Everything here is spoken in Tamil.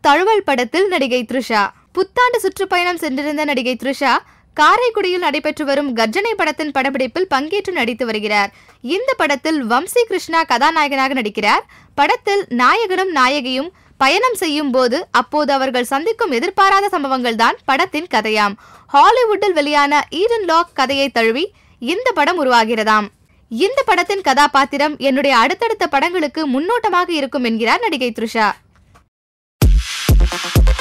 தழுவல் படத்தில் நடிகை த்ரிஷா. புத்தாண்டு சுற்றுப்பயணம் சென்றிருந்த நடிகை த்ரிஷா காரைக்குடியில் நடைபெற்று வரும் கர்ஜனை படத்தின் படப்பிடிப்பில் பங்கேற்று நடித்து வருகிறார். இந்த படத்தில் வம்சி கிருஷ்ணா கதாநாயகனாக நடிக்கிறார். படத்தில் நாயகனும் நாயகியும் பயணம் செய்யும் போது அப்போது அவர்கள் சந்திக்கும் எதிர்பாராத சம்பவங்கள் தான் படத்தின் கதையாம். ஹாலிவுட்டில் வெளியான ஈடன் லாக் கதையை தழுவி இந்த படம் உருவாகிறதாம். இந்த படத்தின் கதாபாத்திரம் என்னுடைய அடுத்தடுத்த படங்களுக்கு முன்னோட்டமாக இருக்கும் என்கிறார் நடிகை த்ரிஷா.